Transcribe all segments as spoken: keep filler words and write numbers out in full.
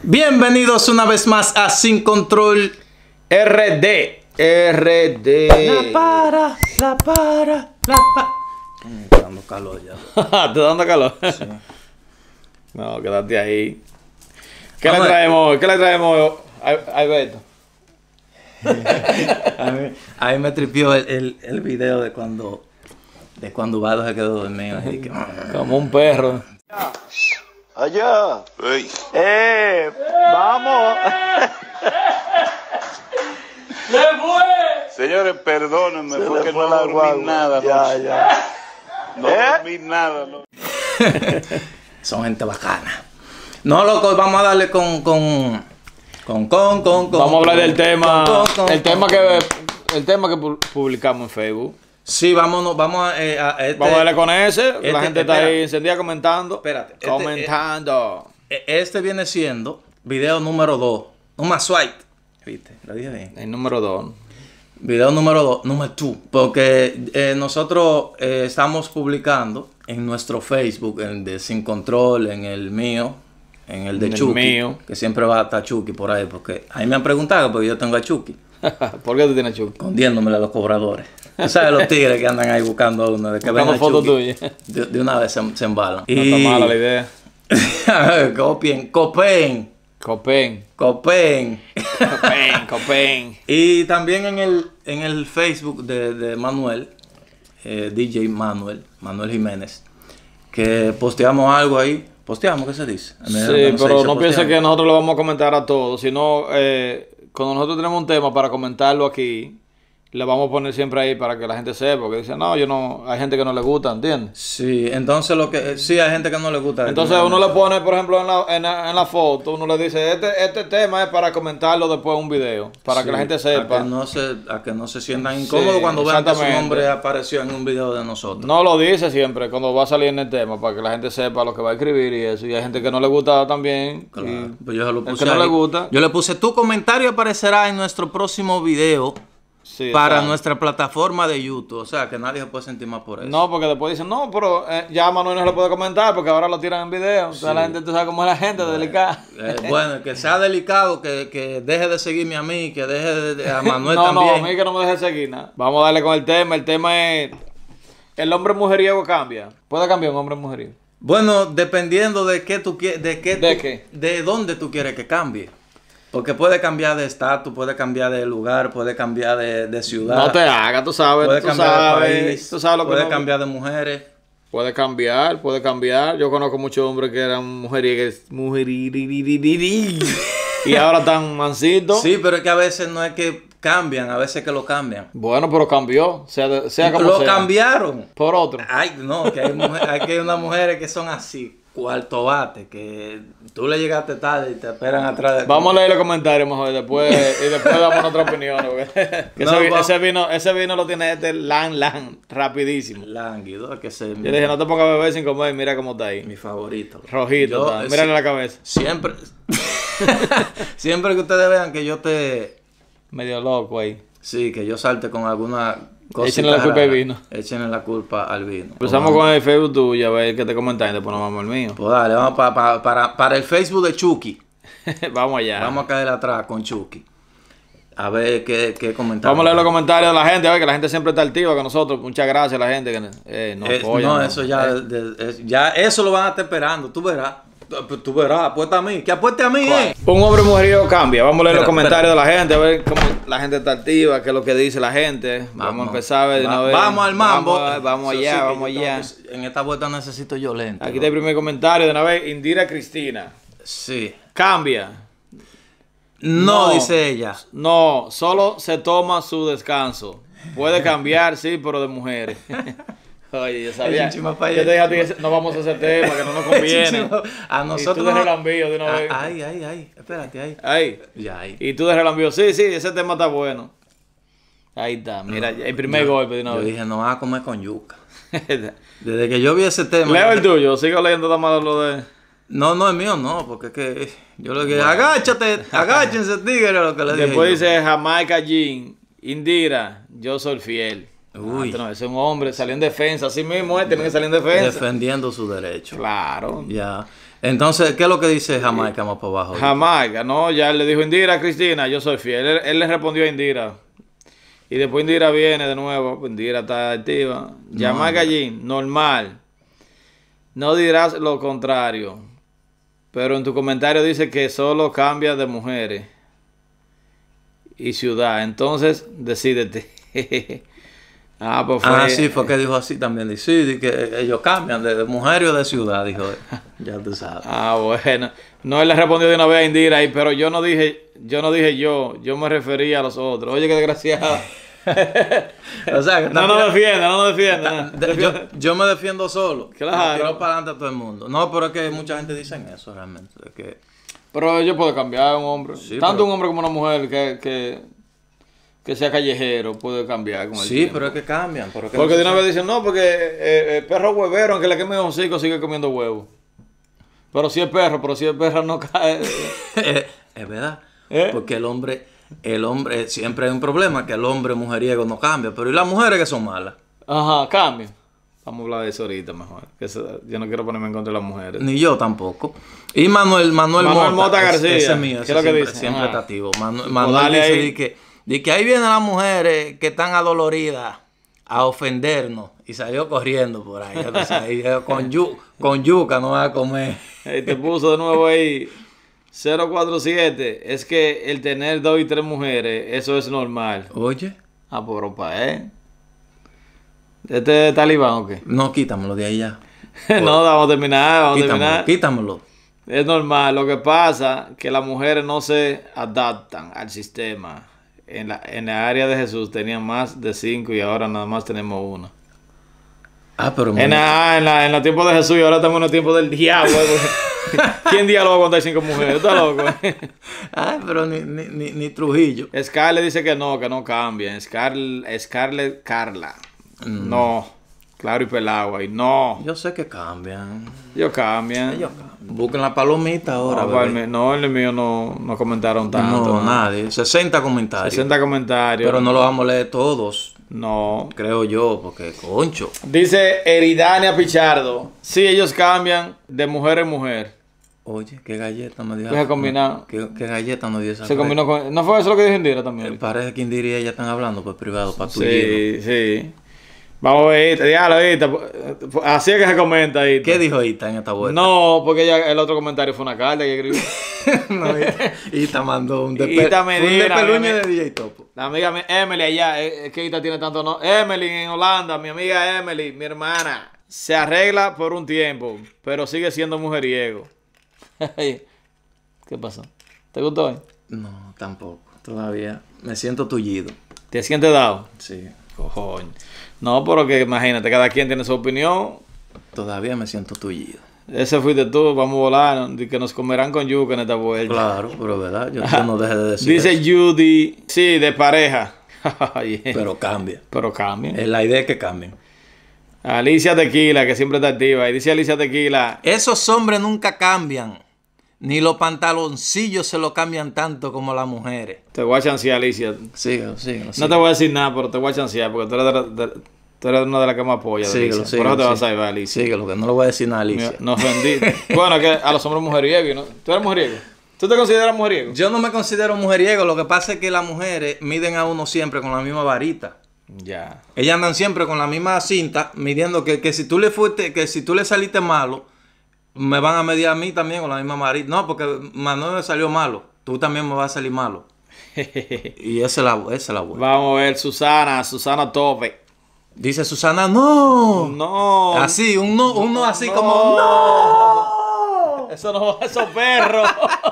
Bienvenidos una vez más a Sin Control R D. R D. La para, la para, la para. Me está dando calor ya. ¿Te está dando calor? Sí. No, quédate ahí. ¿Qué Vamos le traemos? ¿Qué le traemos a Alberto? a, mí, a mí me tripió el, el, el video de cuando de cuando Vado se quedó dormido. Así que, como un perro. Allá. Ey. ¡Eh! ¡Vamos! ¡Se fue! Señores, perdónenme, Se porque le fue no la dormí guagua. nada. Ya, no, ya. no ¿Eh? dormí nada. No. son gente bacana. No, loco, vamos a darle con con con con con, con Vamos a hablar con, del tema, con, con, el con, tema con, que el tema que publicamos en Facebook. Sí, vámonos, vamos a, eh, a este, Vamos a darle con ese. este, La gente está espera. ahí encendida comentando. Espérate. Este, Comentando. eh, este viene siendo video número dos. Un más swipe. ¿Viste? Lo dije bien. El número dos. Video número dos, número dos. Porque eh, nosotros eh, estamos publicando en nuestro Facebook, en el de Sin Control, en el mío, en el de En el Chucky. mío. Que siempre va a estar Chucky por ahí. Porque ahí me han preguntado, porque yo tengo a Chucky. ¿Por qué tú tienes Chucky? Escondiéndome a los cobradores. Tú sabes los tigres que andan ahí buscando a uno. De que ven Buscando a fotos Chucky, tuyas. de, de una vez se, se embalan. No está mala la idea. Copien, copen, Copen. copen. Copen, copen. Y también en el, en el Facebook de, de Manuel, eh, D J Manuel, Manuel Jiménez, que posteamos algo ahí. Posteamos, ¿qué se dice? Sí, no pero dice no piense posteamos. que nosotros lo vamos a comentar a todos, sino eh, cuando nosotros tenemos un tema para comentarlo aquí, le vamos a poner siempre ahí para que la gente sepa, porque dice, no, yo no, hay gente que no le gusta, ¿entiendes? Sí, entonces lo que sí hay gente que no le gusta. Entonces uno le pone, por ejemplo, en la, en la, en la foto, uno le dice, este, este tema es para comentarlo después en un video, para Sí, que la gente a sepa. que no se, a que no se sientan incómodos Sí, cuando vean que su exactamente. nombre apareció en un video de nosotros. No lo dice siempre cuando va a salir en el tema, para que la gente sepa lo que va a escribir y eso. Y hay gente que no le gusta también. Claro, y pues yo se lo el puse que no ahí. le gusta. Yo le puse tu comentario aparecerá en nuestro próximo video Sí, para exacto. nuestra plataforma de YouTube. O sea, que nadie se puede sentir más por eso. No, porque después dicen, no, pero eh, ya Manuel no se lo puede comentar porque ahora lo tiran en video. Entonces Sí. la gente, tú sabes cómo es la gente, delicada. Eh, bueno, que sea delicado, que, que deje de seguirme a mí, que deje de, de- a Manuel no, también. no, a mí que no me deje seguir nada. Vamos a darle con el tema. El tema es, ¿el hombre mujeriego cambia? ¿Puede cambiar un hombre mujeriego? Bueno, dependiendo de qué tú quieres, de qué, ¿De tú- qué? de dónde tú quieres que cambie. Porque puede cambiar de estatus, puede cambiar de lugar, puede cambiar de, de ciudad. No te hagas, tú sabes, Puede tú cambiar sabes, de país, tú sabes lo que puede no- cambiar de mujeres. Puede cambiar, puede cambiar. Yo conozco muchos hombres que eran mujeriegues, mujeriririririri, y ahora están mansitos. Sí, pero es que a veces no es que cambian, a veces que lo cambian. Bueno, pero cambió, sea, de- sea como Lo sea. cambiaron. Por otro. Ay, no, que hay, mujer, hay que hay unas mujeres que son así, cuarto bate, que tú le llegaste tarde y te esperan atrás de Vamos a leer los comentarios mejor después y después damos nuestra opinión. Porque que No, ese, vi- va- ese vino, ese vino lo tiene este lan lan rapidísimo. Lánguido, que se Yo le dije, no te pongas a beber sin comer, mira cómo está ahí. mi favorito. Rojito, Yo, está. eh, Mírale sí, la cabeza. Siempre, siempre que ustedes vean que yo te, Medio loco ahí. sí, que yo salte con alguna cosa. Échenle la culpa al vino. Échenle la culpa al vino. Empezamos Vamos. con el Facebook tuyo, a ver qué te comentan y después nos vamos al mío. Pues dale, vamos pa- pa- para, para el Facebook de Chucky. Vamos allá. Vamos a caer atrás con Chucky. A ver qué, qué comentarios. Vamos a leer los comentarios de la gente, a ver que la gente siempre está activa con nosotros. Muchas gracias a la gente que eh, nos Eh, apoya. no, eso ya, Eh, de- es- ya, eso lo van a estar esperando. Tú verás. Tú, tú verás, apuesta a mí. Que apueste a mí, eh. Un hombre mujeriego cambia. Vamos a leer Espera, los comentarios de la gente, a ver cómo la gente está activa, qué es lo que dice la gente. Vamos, Vamos. a empezar a ver de una Va- vez. Vamos al mambo. Vamos, vamos Eso sí, allá, que vamos yo allá. tengo que- en esta vuelta necesito yo lento. Aquí está el primer comentario de una vez. Indira Cristina. Sí. Cambia. No, No. dice ella. No, solo se toma su descanso. Puede cambiar, sí, pero de mujeres. Oye, yo sabía. Ay, chima, pa' Yo allá. te dije a ti, ese- no vamos a ese tema, que no nos conviene. A Y nosotros. tú de no- relambío de una Ah, vez. Ay, ay, ay. Espérate, ahí. Ahí. Ya, ahí. Y tú de relambío. Sí, sí, ese tema está bueno. Ahí está, mira, el primer Yo- golpe de una Yo vez. dije, no vas a comer con yuca. Desde que yo vi ese tema. Leo yo- el tuyo, sigo leyendo nada más lo de. No, no es mío, no, porque es que yo lo que agáchate, agáchense, tigre, lo que le dije. Después yo. dice Jamaica Jean, Indira, yo soy fiel. Uy. Ah, no, ese es un hombre, salió en defensa, así mismo, eh, tiene que salir en defensa. Defendiendo su derecho. Claro. Ya. Entonces, ¿qué es lo que dice Jamaica más para abajo? Jamaica, no, ya él le dijo Indira a Cristina, yo soy fiel. Él, él le respondió a Indira. Y después Indira viene de nuevo, pues Indira está activa. Jamaica allí, normal. No dirás lo contrario. Pero en tu comentario dice que solo cambia de mujeres y ciudad. Entonces, decídete. ah, pues fue. Ah, sí, fue que dijo así también. Dice, sí, di que ellos cambian de, de mujer o de ciudad, dijo él. Ya tú sabes. Ah, bueno. No, él le respondió de una vez a Indira ahí, pero yo no dije, yo no dije yo, yo me refería a los otros. Oye, qué desgraciado. O sea, que no nos defienda, no nos defienda. De- yo, yo me defiendo solo. Claro. Tiro para adelante a todo el mundo. No, pero es que mucha gente dice eso realmente. de que, Pero yo puedo cambiar un hombre. Sí, Tanto pero- un hombre como una mujer que, que, que sea callejero puede cambiar con el sí, tiempo. pero es que cambian. Pero es que Porque no de se una vez dicen, no, porque eh, el perro huevero, aunque le queme un hocico, sigue comiendo huevo. Pero si es perro, pero si es perro no cae. es, es verdad. ¿Eh? Porque el hombre, el hombre, siempre hay un problema, que el hombre mujeriego no cambia. Pero ¿y las mujeres que son malas? Ajá, cambia. Vamos a hablar de eso ahorita mejor. Que eso- yo no quiero ponerme en contra de las mujeres. Ni yo tampoco. Y Manuel, Manuel, Manuel Mota, Mota es- García. ese es mío, ¿Qué ese es lo que siempre, dice? siempre Ajá. está activo. Manu- Pues Manuel dale dice ahí. di que, di que ahí vienen las mujeres que están adoloridas a ofendernos. Y salió corriendo por ahí. ya tú sabes, y dijo, con, yu- con yuca no va a comer. Ahí te puso de nuevo ahí cero cuatro siete. Es que el tener dos y tres mujeres, eso es normal. Oye, Ah, por opa, ¿eh? ¿Este es talibán o qué? no, quítamelo de ahí ya. no, vamos a terminar, vamos a Quítamelo, terminar. quítamelo. Es normal, lo que pasa que las mujeres no se adaptan al sistema. En la, en la área de Jesús tenían más de cinco y ahora nada más tenemos una. Ah, pero En la, en la, en los tiempos de Jesús y ahora estamos en los tiempos del diablo. güey. ¿Quién diablo va a contar cinco mujeres? ¿Estás loco? Ay, pero ni, ni, ni, ni Trujillo. Scarlett dice que no, que no cambian. Scarlett, Scarlett Carla. No. Claro y pelado ahí. No. Yo sé que cambian. Ellos cambian. Ellos cambian. Busquen la palomita ahora. No, bebé. el mío- no, el mío no, no comentaron tanto. No, nadie. sesenta comentarios. sesenta comentarios. Pero no los vamos a leer todos, No. creo yo, porque concho. Dice Eridania Pichardo. Sí, ellos cambian de mujer en mujer. Oye, qué galleta me dio. Se combinó. ¿Qué, qué galleta nos dio esa Se fe? combinó con... ¿No fue eso lo que dijo Indira Eh, también? Parece que Indira y ella están hablando por privado, para tu Sí, sí. Vamos a ver, diablo, Ita, así es que se comenta ahí. ¿Qué dijo Ita en esta vuelta? No, porque ella, el otro comentario fue una carta que escribió. No, Ita, Ita mandó un, Ita me un dirá, despeluñe mi- de D J Topo. La amiga mi- Emily allá, eh, es que Ita tiene tanto no. Emily en Holanda, mi amiga Emily, mi hermana, se arregla por un tiempo, pero sigue siendo mujeriego. ¿Qué pasó? ¿Te gustó? eh? No, tampoco. Todavía me siento tullido. ¿Te sientes dado? Sí. Cojones. No, pero que imagínate, cada quien tiene su opinión. Todavía me siento tullido. Ese fuiste tú, vamos a volar, ¿no? Y que nos comerán con yuca en esta vuelta. Claro, pero verdad, yo, yo no deje de decir Dice eso. Judy, sí, de pareja. Yeah. Pero cambia. Pero cambia. Es la idea es que cambien. Alicia Tequila, que siempre está activa. Y dice Alicia Tequila, Esos hombres nunca cambian. Ni los pantaloncillos se lo cambian tanto como las mujeres. te voy a chancear, Alicia. Síguelo, síguelo. No te voy a decir nada, pero te voy a chancear porque tú eres, de la- de- tú eres una de las que me apoya. Síguelo, Alicia. síguelo. Por eso te vas sí. a salvar, Alicia. Síguelo, que no le voy a decir nada a Me- Alicia. No ofendí. Bueno, que a los hombres mujeriegos, ¿no? ¿Tú eres mujeriego? ¿Tú te consideras mujeriego? Yo no me considero mujeriego, lo que pasa es que las mujeres miden a uno siempre con la misma varita. Ya. Ellas andan siempre con la misma cinta, midiendo que, que si tú le fuiste, que si tú le saliste malo, me van a medir a mí también con la misma varita. No, porque Manuel me salió malo, tú también me vas a salir malo. Y esa es la, esa es la buena. Vamos a ver, Susana, Susana Tope. Dice Susana, no. No. Así, un no, un no así No. como, no. Eso no, esos perros.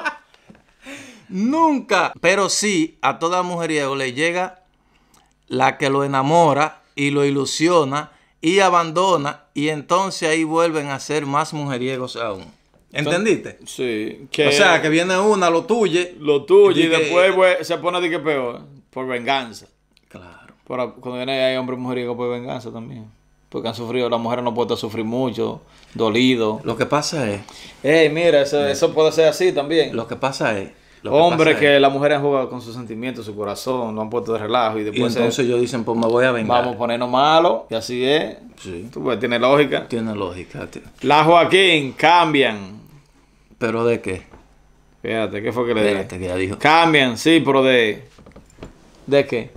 Nunca. Pero sí, a toda mujeriego le llega la que lo enamora y lo ilusiona y abandona, y entonces ahí vuelven a ser más mujeriegos aún. ¿Entendiste? Sí. Que O sea, que viene una, lo tuye. lo tuyo y di que- después pues, se pone de que peor. Por venganza. Claro. Pero cuando viene hay hombres mujeriegos por venganza también. Porque han sufrido, las mujeres no pueden sufrir mucho, dolido. Lo que pasa es, Ey, mira, eso, eso puede ser así también. lo que pasa es Lo Hombres pasa que, es- las mujeres han jugado con sus sentimientos, su corazón, lo han puesto de relajo y Y después se- entonces ellos dicen, pues me voy a vengar. vamos a ponernos malos, y así es. Sí, Tú ves, tiene lógica. tiene lógica, tío. La Joaquín, cambian. ¿Pero de qué? Fíjate, ¿qué fue que le dije? Espérate, que ya dijo. Cambian, sí, pero de... ¿De qué?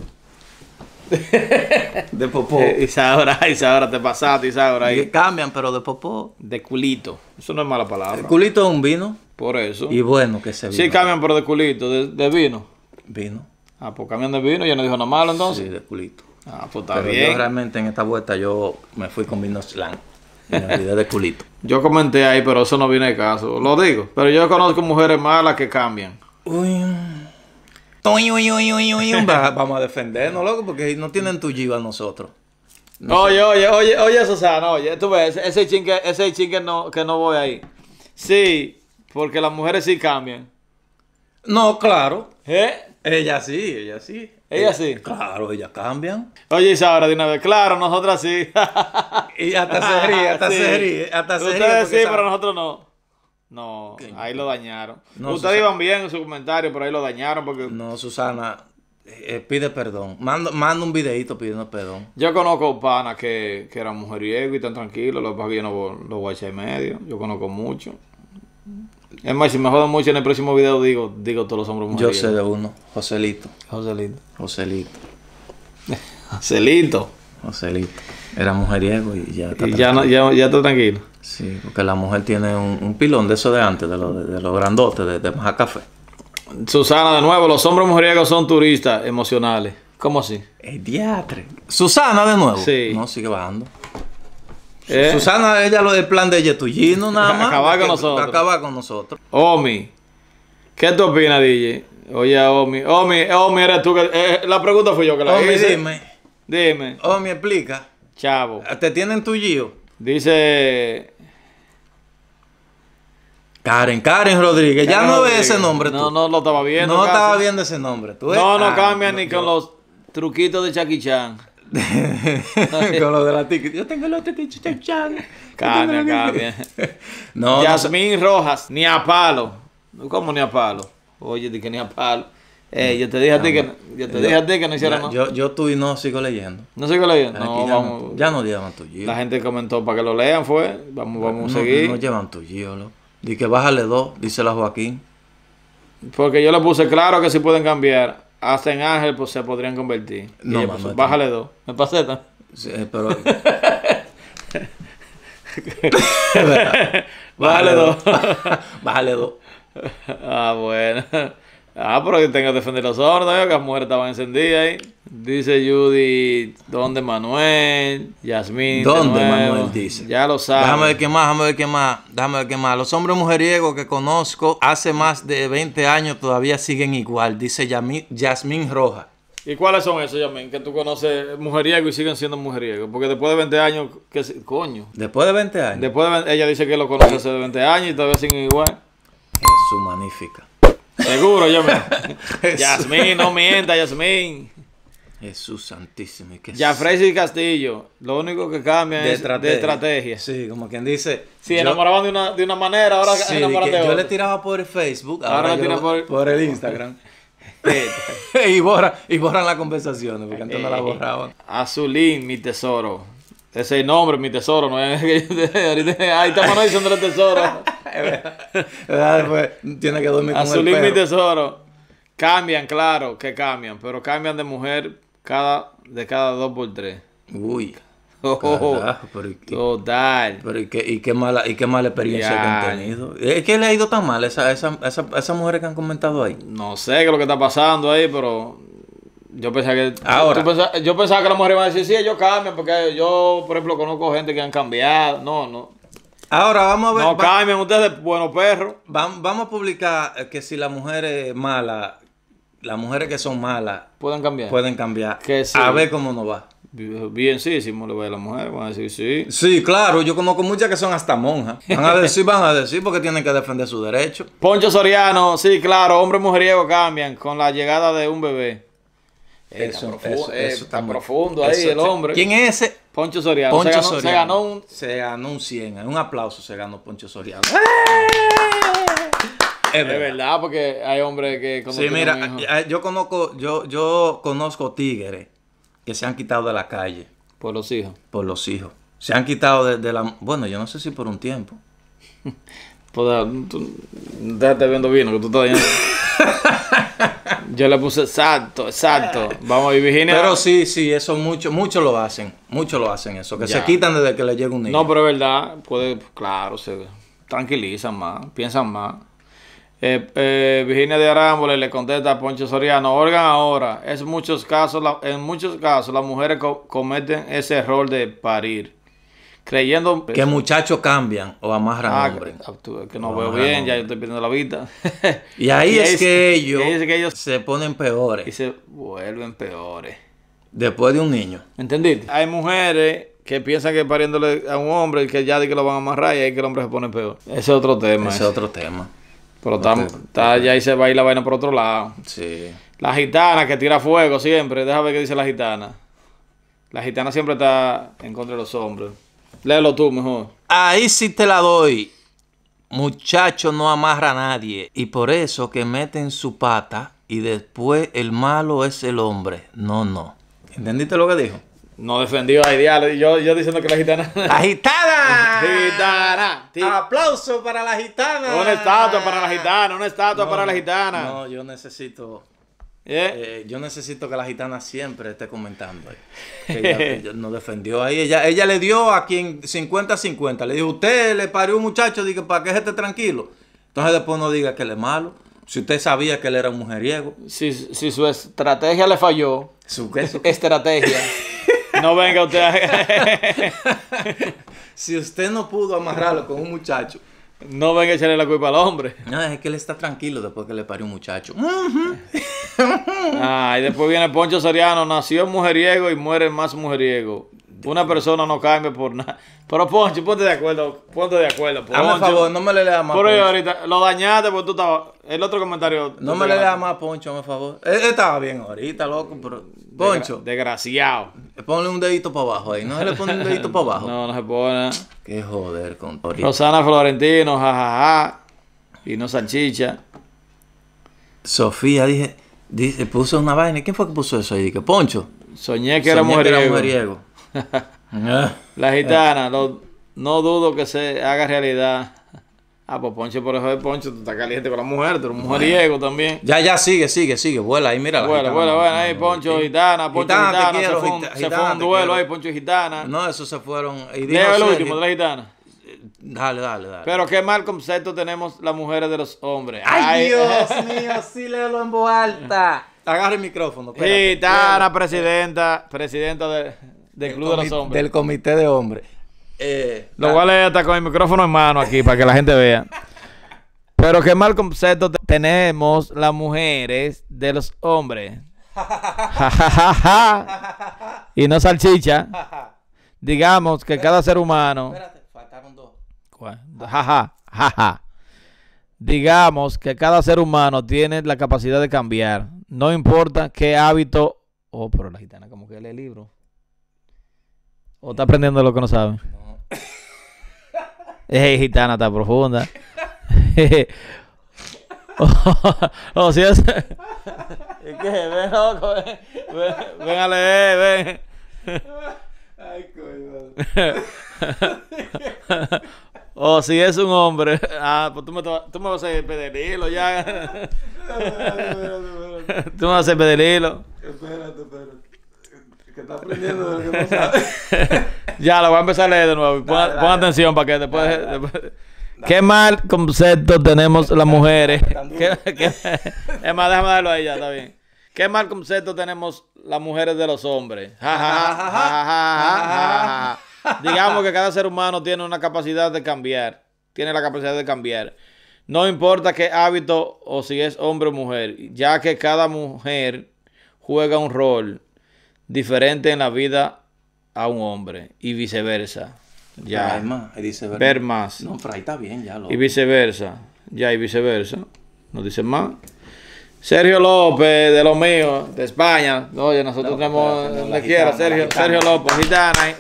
De popó. Eh, Isaura, Isaura, te pasaste, Isaura. Y Ahí. cambian, pero de popó. De culito. Eso no es mala palabra. El culito es un vino. Por eso. Y bueno que se vino. Sí, cambian, pero de culito, de, de vino. Vino. Ah, pues cambian de vino, ya no dijo nada malo entonces. Sí, de culito. Ah, pues está Pero bien. yo realmente en esta vuelta yo me fui con vino slang. Y me olvidé de culito. Yo comenté ahí, pero eso no viene de caso. Lo digo. Pero yo conozco mujeres malas que cambian. Uy. Uy, uy, uy, uy, uy, uy. Va- Vamos a defendernos, loco, porque no tienen tu giva nosotros. Oye, oye, oye, oye, Susana, oye, tú ves, ese chin que, ese chin que no, que no voy ahí. Sí, porque las mujeres sí cambian. No, claro. ¿Eh? Ella sí, ella sí. Ella sí. Claro, ellas cambian. Oye, Isaura, de una vez, claro, nosotras sí. Y hasta se ríe, hasta Sí. se ríe, hasta se ríe. Ustedes porque sí, sabe- pero nosotros no. No, ahí lo dañaron. No, Ustedes Susana. iban bien en su comentario, pero ahí lo dañaron porque No, Susana, eh, pide perdón. Manda, manda un videito pidiendo perdón. yo conozco panas que, que eran mujeriegos y están tranquilos, los que pasa es que yo no los voy a echar en medio. Yo conozco mucho. Es más, si me jodan mucho en el próximo video, digo, digo todos los hombres Yo mujeriegos. sé de uno, Joselito. Joselito. Joselito. Joselito. Joselito. Era mujeriego y ya está Y ya, no, tranquilo. ya, ya está tranquilo. Sí, porque la mujer tiene un, un pilón de eso de antes, de los de, los grandotes, de, de Maja Café. Susana, de nuevo, los hombres mujeriegos son turistas emocionales. ¿Cómo así? El diatre. Susana de nuevo. Sí. No, sigue bajando. ¿Eh? Susana, ella lo del plan de Yetuyino nada más. Acabar con que- nosotros. Acabar con nosotros. Omi, ¿qué tú opinas, D J? Oye, Omi, Omi, Omi, eres tú que... eh, la pregunta fue yo que la Omi, hice. dime. Dime, Omi, explica. chavo. ¿Te tienen tu gio? Dice... Karen, Karen Rodríguez. Ya no ves ese nombre tú. No, no lo estaba viendo. No casi. estaba viendo ese nombre. ¿Tú ves? No, no Ah, cambian no, ni yo- con los truquitos de Jackie Chan. con lo de la tiki. Yo tengo los tiki chan chan. Cambia, cambia. No, no, Yasmín Rojas, ni a palo. ¿Cómo ni a palo? Oye, di que ni a palo. Eh, yo te dije a ti que, yo te dije a ti que no hiciera ya, nada. Yo, yo tú y no sigo leyendo. ¿No sigo leyendo? Aquí No, ya, vamos. no, ya no llevan tu gio. La gente comentó para que lo lean, fue. Vamos, vamos no, a seguir. no llevan tu gio, loco. Di que bájale dos, dice la Joaquín. Porque yo le puse claro que si pueden cambiar. Hasta en ángel pues se podrían convertir. Y No, ella mamá, puso, tú- bájale dos. ¿Me pasé tan? Sí, eh, pero. Bájale dos. Bájale dos. Ah, bueno. Ah, pero que tengo que defender los hombres, ¿no? Que las mujeres estaban encendidas ahí. Dice Judy, ¿dónde Manuel? Yasmín. de ¿Dónde nuevo. Manuel dice? Ya lo sabes. Déjame ver qué más, déjame ver qué más, déjame ver qué más. Los hombres mujeriegos que conozco hace más de veinte años todavía siguen igual, dice Yami- Yasmín Rojas. ¿Y cuáles son esos, Yasmín? Que tú conoces mujeriego y siguen siendo mujeriegos. Porque después de veinte años, ¿qué se- coño? Después de veinte años. Después de, ve- ella dice que lo conoce hace veinte años y todavía siguen igual. Jesús, magnífica. Seguro, Yasmín. Jesús. Yasmín, no mienta, Yasmín. Jesús santísimo. y que Jafrey Castillo, lo único que cambia de es estrategia. de estrategia. Sí, como quien dice. Si yo- enamoraban de una, de una manera, ahora sí, se de enamoran que de yo otra. le tiraba por el Facebook, Ahora ahora, le yo tira por- por el Instagram. y borran y borran las conversaciones, porque antes no las borraban. Azulín, mi tesoro. Ese es el nombre, mi tesoro, no es que yo te- ahorita- ahí estamos diciendo el tesoro. ¿Verdad? Después tiene que dormir con el Azulín, mi perro. tesoro. Cambian, claro que cambian, pero cambian de mujer cada de cada dos por tres. Uy. Oh, Carajo, pero, y, total. pero y, qué, y qué mala y qué mala experiencia Ya. que han tenido. Es que le ha ido tan mal a esa, esa, esa, esas mujeres que han comentado ahí. No sé qué es lo que está pasando ahí, pero yo pensaba que Ahora. tú pensa- yo pensaba que las mujeres iban a decir, sí, ellos cambian, porque yo, por ejemplo, conozco gente que han cambiado. No, no. Ahora vamos a ver. No va- cambian ustedes, buenos perros. va- vamos a publicar eh, que si las mujeres malas, las mujeres que son malas, Pueden cambiar. pueden cambiar. Que sí. A ver cómo nos va. Bien, sí, si le voy a la mujer, van a decir sí. Sí, claro, yo conozco muchas que son hasta monjas. Van a decir, van a decir porque tienen que defender su derecho. Poncho Soriano, sí, claro, hombre y mujeriego cambian con la llegada de un bebé. Eh, Eso, está profu- eso, eh, eso está muy- profundo ahí eso- el hombre. ¿Quién es ese? Poncho Soriano. Poncho se, ganó, Soriano. se ganó un... Se ganó un cien. Un aplauso se ganó Poncho Soriano. Es verdad, porque hay hombres que cuando Sí, tienen mira, hijos- eh, yo conozco, yo, yo conozco tigres que se han quitado de la calle por los hijos. por los hijos. Se han quitado de, de la... Bueno, yo no sé si por un tiempo. Pues, tú, déjate viendo vino, que tú estás viendo. Yo le puse exacto, exacto. Vamos, y Virginia. Pero sí, sí, eso muchos muchos lo hacen. Muchos lo hacen eso. Que Ya. se quitan desde que le llega un niño. No, pero es verdad, puede, claro, se tranquilizan más, piensan más. Eh, eh, Virginia de Arámbole le contesta a Poncho Soriano, oigan ahora, es muchos casos, la- en muchos casos las mujeres co- cometen ese error de parir, creyendo Que muchachos cambian o amarran Ah, hombres. que, tú- que no No, veo no, bien, no. ya yo estoy pidiendo la vista. Y ahí Y es ahí- que y ellos, ahí es que ellos- se ponen y peores se vuelven peores. después de un niño. ¿Entendiste? Hay mujeres que piensan que pariéndole a un hombre que ya de que lo van a amarrar y ahí que el hombre se pone peor. Ese es otro tema. Ese es otro tema. Pero está, está- ya ahí se va a ir la vaina por otro lado. Sí. La gitana que tira fuego siempre. Déjame ver qué dice la gitana. La gitana siempre está en contra de los hombres. Léelo tú mejor. Ahí sí te la doy. Muchacho no amarra a nadie. Y por eso que meten su pata y después el malo es el hombre. No, no. ¿Entendiste lo que dijo? No defendió a Ideal. Yo, yo diciendo que la gitana. ¡La gitana! ¡Gitana! Sí. ¡Aplauso para la gitana! Una estatua para la gitana. Una estatua No, para la gitana. No, yo necesito... ¿Eh? eh, yo necesito que la gitana siempre esté comentando ahí. Que ella, ella nos defendió ahí. Ella, ella le dio a quien cincuenta cincuenta. Le dijo, usted le parió un muchacho, diga, para que esté tranquilo. Entonces después no diga que él es malo. Si usted sabía que él era un mujeriego. Si, si su estrategia le falló, Su, ¿qué? Su- estrategia, no venga usted a... si usted no pudo amarrarlo con un muchacho. No venga a echarle la culpa al hombre. No, es que él está tranquilo después que le parió un muchacho. Ah, y después viene Poncho Soriano, nació mujeriego y muere más mujeriego. Una persona no cambia por nada. Pero Poncho, ponte de acuerdo, ponte de acuerdo. Hazme el Poncho. favor, no me le lea más. Pero Poncho. ahorita lo dañaste porque tú estabas. El otro comentario. No tú me te le lea ganaste. más, Poncho, hazme el favor. Él, él estaba bien ahorita, loco, pero... Poncho, Desgraciado. ponle un dedito para abajo ahí. No se le pone un dedito para abajo. No, no se pone. Qué joder con ahorita. Rosana Florentino, jajaja. Y no salchicha. Sofía, dije, dice, puso una vaina. ¿Quién fue que puso eso ahí? Dije, Poncho. Soñé que era Soñé que mujeriego. mujeriego. Ah. La gitana, lo- no dudo que se haga realidad. Ah, pues Poncho, por eso de Poncho, tú estás caliente con la mujer, tú eres un mujeriego también. Ya, ya, sigue, sigue, sigue. Vuela ahí, mira la Bueno, gitana. bueno, bueno, No, ahí no, Poncho, no, gitana, Poncho, Gitana, te gitana, quiero, se fue un, gita- se fue gitana, un te duelo quiero. ahí, Poncho y gitana. No, esos se fueron. Y dijo Leo el Sergio- último de la gitana. Dale, dale, dale. Pero qué mal concepto tenemos las mujeres de los hombres. ¡Ay, Dios mío! Sí, léelo en voz alta. Agarra el micrófono. espérate. Gitana, presidenta, presidenta de- del Club de los Comi- Hombres. Del comité de hombres. Eh, Lo voy a leer hasta con el micrófono en mano aquí para que la gente vea. Pero qué mal concepto te- tenemos las mujeres de los hombres. Ja, ja, ja, ja. Y no salchicha. Digamos que cada ser humano. Espérate, faltaron dos. ¿Cuál? Ja, ja, ja, ja. Digamos que cada ser humano tiene la capacidad de cambiar. No importa qué hábito. Oh, pero la gitana como que lee el libro. O está aprendiendo lo que no sabe. No. Ey, gitana, está profunda. o, o si es. ¿Qué? Ven, loco, ven. Ven, ven a leer, ven. Ay, coño. O si es un hombre. Ah, pues tú me, tú me vas a hacer pedirlo ya. Tú me vas a hacer pedirlo. Espérate, espérate. Que está aprendiendo de lo que no sabe. Ya, lo voy a empezar a leer de nuevo. Pon, Dale, pon dale. atención para que después. después- Qué mal concepto tenemos las mujeres. ¿Qué, qué- es más, déjame darlo ahí ya, está bien. Qué mal concepto tenemos las mujeres de los hombres. Ja, ja, ja, ja, ja, ja, ja, ja. Digamos que cada ser humano tiene una capacidad de cambiar. Tiene la capacidad de cambiar. No importa qué hábito o si es hombre o mujer, ya que cada mujer juega un rol diferente en la vida a un hombre y viceversa. Ya. Ya. Más, ahí dice verdad. Ver más. No, pero ahí está bien, ya lo. Y viceversa. Ya, y viceversa. Nos dicen más. Sergio López, de los míos, de España. Oye, nosotros No, tenemos pero, pero, donde la quiera. gitana, Sergio, la gitana. Sergio López, gitana.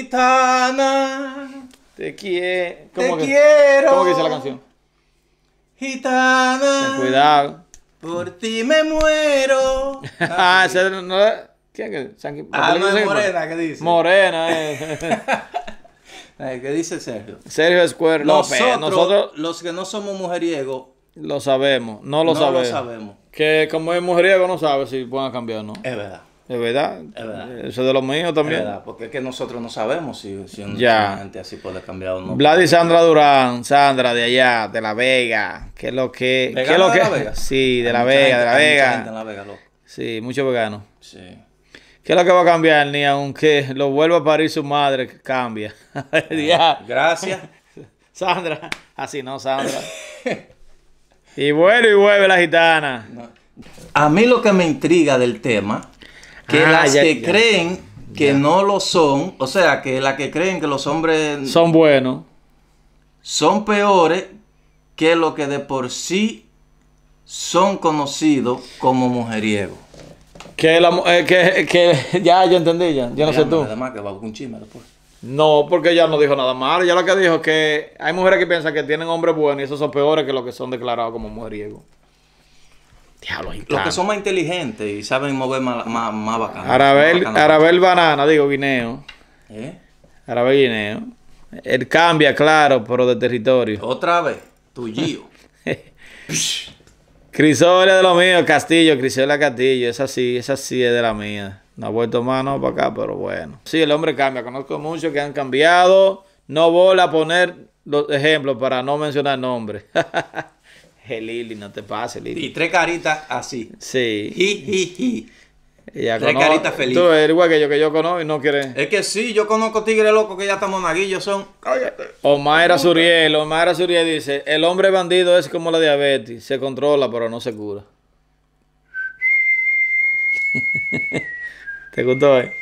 Gitana, Te quiero. te ¿Cómo que, quiero. ¿Cómo que dice la canción? Gitana. Ten cuidado. Por ti me muero. Ah, ese no es. ¿Quién es? Sanqui- Ah, no es Sanqui- Morena, ¿qué dice? Morena, eh. Eh, ¿Qué dice Sergio? Sergio Square López. Nosotros, Nosotros los que no somos mujeriegos, lo sabemos, no lo no sabemos. lo sabemos. Que como es mujeriego no sabe si pueden cambiar o no. Es verdad. Es verdad. Es verdad. Eso es de los míos Es también. verdad, porque es que nosotros no sabemos si, si una, Ya. si una gente así puede cambiar o no. Vlad y Sandra Durán, Sandra de allá, de La Vega. ¿Qué es lo que? ¿Qué es ¿Vegano lo de que? La Vega? Sí, de Hay La mucha Vega, gente- de La hay mucha Vega. gente en La Vega, loco. Sí, mucho vegano. Sí. ¿Qué es lo que va a cambiar? Ni aunque lo vuelva a parir su madre, cambia. Ya. Gracias. Sandra, así no, Sandra. Y vuelve y vuelve la gitana. A mí lo que me intriga del tema, que Ah, las ya- que ya. creen que no lo son, o sea, que las que creen que los hombres Son buenos. son peores que los que de por sí son conocidos como mujeriegos. Que, la, mu- eh, que, que ya yo entendí ya. Yo no sé tú. Además que va con un chisme después. No, porque ella no dijo nada malo. Ya lo que dijo es que hay mujeres que piensan que tienen hombres buenos y esos son peores que los que son declarados como mujeriegos. Diablo, Los que son más inteligentes y saben mover más, más, más bacano. Arabel, Más bacano. Arabel Banana, digo guineo. ¿Eh? Arabel guineo. Él cambia, claro, pero de territorio. Otra vez, tuyo. Crisola de lo mío, Castillo, Crisola Castillo. Esa sí, esa sí es de la mía. No ha vuelto más, no, para acá, pero bueno. Sí, el hombre cambia. Conozco muchos que han cambiado. No voy a poner los ejemplos para no mencionar nombres. Hey, Lili, no te pases, Lili. Y tres caritas así. Sí. Ji, ji, ji. Ella Tres conoce- caritas feliz. Tú eres igual que yo, que yo conozco y no quiere. Es que sí, yo conozco tigres locos que ya estamos monaguillos, son. Cállate. Omaira Suriel, Omaira Suriel dice, el hombre bandido es como la diabetes, se controla pero no se cura. ¿Te gustó, eh?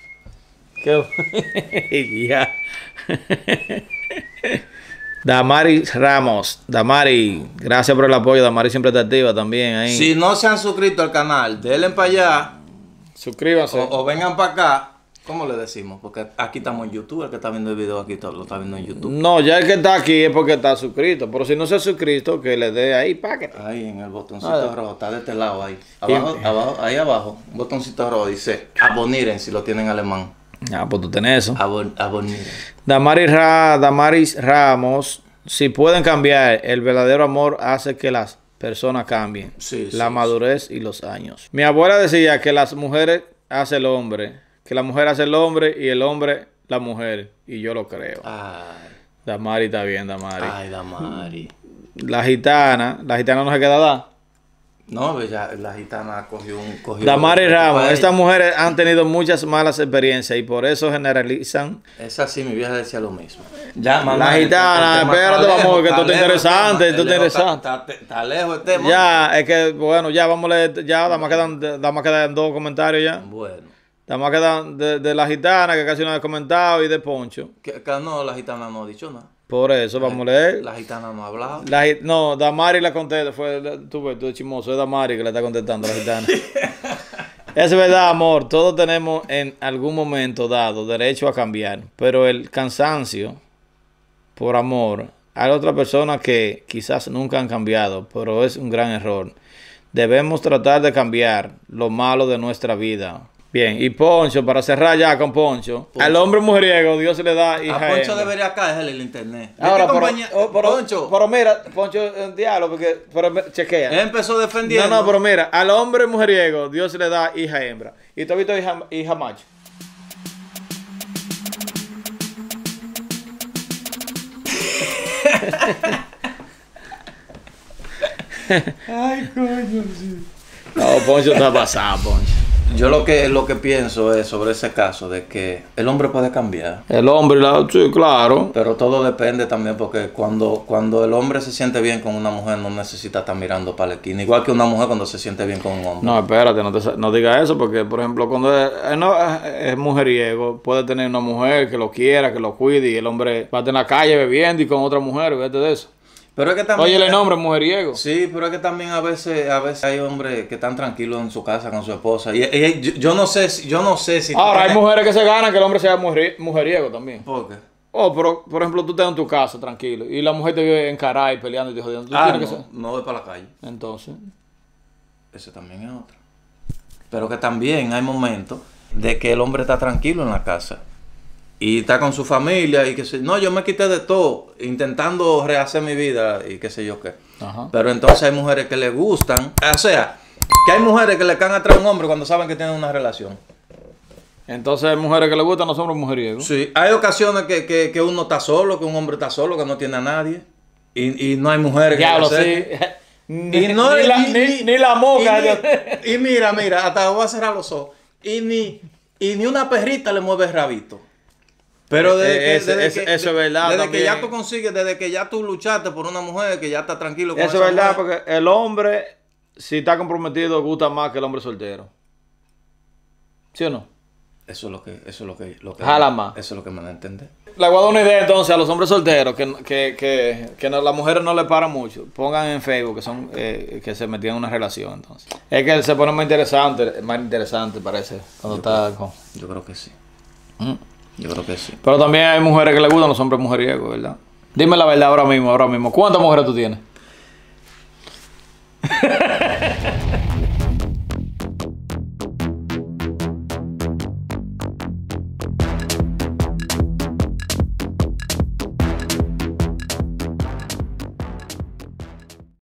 ¿Qué? Ya. Damari Ramos, Damari, gracias por el apoyo, Damari siempre está activa también ahí. Si no se han suscrito al canal, denle para allá Suscríbanse. o, o vengan para acá. ¿Cómo le decimos? Porque aquí estamos en YouTube, el que está viendo el video aquí todo lo está viendo en YouTube. No, ya el que está aquí es porque está suscrito, pero si no se ha suscrito, que le dé ahí, páquete. Ahí en el botoncito Ah. rojo, está de este lado ahí. Abajo, abajo, ahí abajo, un botoncito rojo dice aboniren si lo tienen en alemán. Ah, pues tú tenés eso. Abon, aboniren. Damaris, Ra, Damaris Ramos, si pueden cambiar, el verdadero amor hace que las personas cambien. Sí, la sí, madurez y los años. Mi abuela decía que las mujeres hacen el hombre, que la mujer hace el hombre y el hombre la mujer. Y yo lo creo. Ay, Damari está bien, Damari. ay, Damari. La gitana, la gitana no se queda dar. No, pues ya la gitana cogió un... Cogió Damaris un- Ramos, para estas ella. mujeres han tenido muchas malas experiencias y por eso generalizan. Esa sí, mi vieja decía lo mismo. Ya, La gitana, espérate, vamos, que esto está interesante, esto está interesante. Está, está- está lejos el tema. Ya, es que, bueno, ya vamos a leer, ya, nada más quedan, nada más quedan dos comentarios ya. Bueno. Nada más quedan de, de la gitana, que casi no ha comentado, y de Poncho. Que, que no, la gitana no ha dicho nada. Por eso, vamos a leer. La gitana no ha hablado. La gi- no, Damari la contesta, fue, tú ves, tú eres chismoso, es Damari que le está contestando a la gitana. Es verdad, amor, todos tenemos en algún momento dado derecho a cambiar, pero el cansancio por amor hay otras personas que quizás nunca han cambiado, pero es un gran error. Debemos tratar de cambiar lo malo de nuestra vida. Bien, y Poncho, para cerrar ya con Poncho, Poncho. al hombre mujeriego Dios le da hija A Poncho hembra. debería caerle el internet. ¿De Ahora, qué pero, compañía? oh, pero- Poncho, pero mira, Poncho es un diálogo, porque, pero me- chequea. él empezó defendiendo. No, no, pero mira, al hombre mujeriego Dios le da hija hembra. ¿Y tú has visto hija, hija macho? Ay, coño, sí. No, Poncho está pasado, Poncho. Yo lo que, lo que pienso es sobre ese caso de que el hombre puede cambiar. El hombre, la, sí, claro. Pero todo depende también porque cuando, cuando el hombre se siente bien con una mujer no necesita estar mirando para la esquina. Igual que una mujer cuando se siente bien con un hombre. No, espérate, no, te, sa- no digas eso, porque, por ejemplo, cuando es, es no, es mujeriego, puede tener una mujer que lo quiera, que lo cuide, y el hombre va a estar en la calle bebiendo y con otra mujer, vete de eso. Pero es que también... Oye, el nombre mujeriego. Sí, pero es que también a veces, a veces hay hombres que están tranquilos en su casa con su esposa. Y, y- yo, yo no sé si, yo no sé si tú Ahora, hay tienes- mujeres que se ganan que el hombre sea mujeri- mujeriego también. ¿Por qué? Oh, pero por ejemplo, tú estás en tu casa, tranquilo, y la mujer te ve encarada y peleando y te jodiendo. ¿Tú Ah, tienes no, que ser? no voy para la calle. Entonces, Ese también es otro. Pero que también hay momentos de que el hombre está tranquilo en la casa y está con su familia y que se, no, yo me quité de todo intentando rehacer mi vida y qué sé yo qué. ajá. Pero entonces hay mujeres que le gustan, o sea, que hay mujeres que le caen atrás a un hombre cuando saben que tienen una relación. Entonces hay mujeres que le gustan los hombres mujeriegos. Sí, hay ocasiones que, que, que uno está solo, que un hombre está solo, que no tiene a nadie y, y no hay mujeres que Ya le lo sé. acerquen. Ni, Y no- ni la, y- ni- y- ni la moca. Y, ni- y mira, mira, hasta voy a cerrar los ojos. Y ni, y ni una perrita le mueve el rabito. Pero desde Eh, que, ese- desde ese- que- eso es verdad desde también. que ya tú consigues, desde que ya tú luchaste por una mujer que ya está tranquilo con Eso esa es verdad, mujer. porque el hombre, si está comprometido, gusta más que el hombre soltero. ¿Sí o no? Eso es lo que, eso es lo que, lo que Jala más. Eso es lo que me da a entender. Le voy a dar una idea entonces a los hombres solteros que, que, que, que no, las mujeres no le paran mucho. Pongan en Facebook que son eh, que se metían en una relación entonces. Es que se pone más interesante, más interesante parece cuando está con. Yo creo que sí. Mm. Yo creo que sí. Pero también hay mujeres que le gustan los hombres mujeriegos, ¿verdad? Dime la verdad ahora mismo, ahora mismo. ¿Cuántas mujeres tú tienes?